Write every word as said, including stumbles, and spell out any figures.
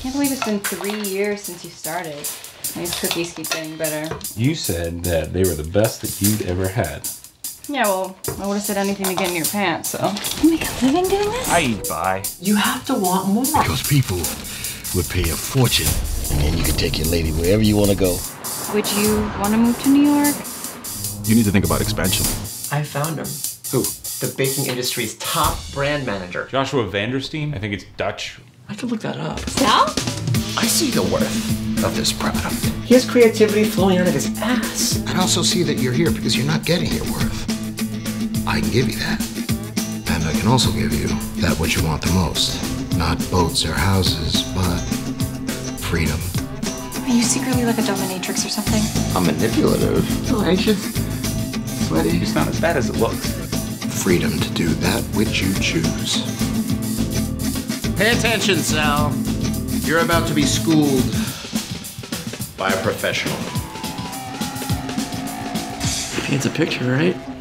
Can't believe it's been three years since you started. These cookies keep getting better. You said that they were the best that you'd ever had. Yeah, well, I would have said anything to get in your pants, so. You make a living doing this? I eat by. You have to want more. Because people would pay a fortune, and then you could take your lady wherever you want to go. Would you want to move to New York? You need to think about expansion. I found him. Who? The baking industry's top brand manager. Joshua Vandersteen? I think it's Dutch. I could look that up. Sal? I see the worth of this product. He has creativity flowing out of his ass. I also see that you're here because you're not getting your worth. I can give you that. And I can also give you that what you want the most. Not boats or houses, but freedom. Are you secretly like a dominatrix or something? I'm manipulative. So anxious. Sweaty. It's not as bad as it looks. Freedom to do that which you choose. Pay attention, Sal. You're about to be schooled by a professional. Paints a picture, right?